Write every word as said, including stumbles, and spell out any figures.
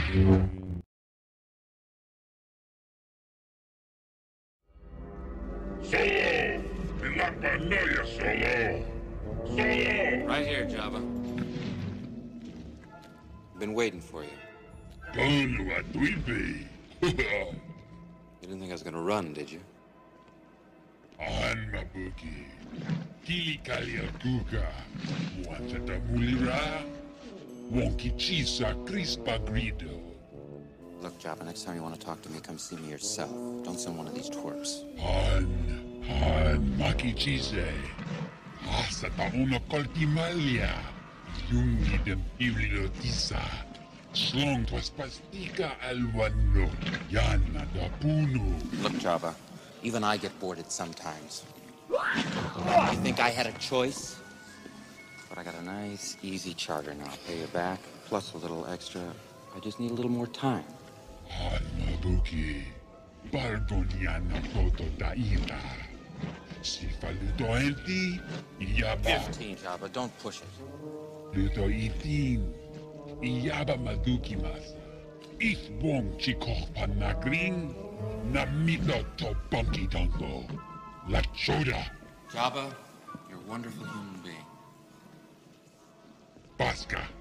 Solo! Pinapanoia, Solo! Solo! Right here, Jabba. Been waiting for you. Bono a tuipe! You didn't think I was gonna run, did you? Han mabuki. Kili kalia kuka. Wanta mulira. Wonki chisa crispa grido. Look, Jabba, next time you want to talk to me, come see me yourself. Don't send one of these twerps. Han, Han maki chise. Asa ta una coltimalia. Yungi dem bibliotisa. Slong twas pastika alwano. Yana da puno. Look, Jabba, even I get bored sometimes. You think I had a choice? But I got a nice, easy charter now. I'll pay you back, plus a little extra. I just need a little more time. Han mabuki. Bargoniana foto da ita. Si faluto enti, Jabba. Fifteen, Jabba, don't push it. Luto itin. Jabba maduki mas. If wong chikoch panagring, na mito to bunky dongo. La choda. Jabba, you're a wonderful human being. Pasca.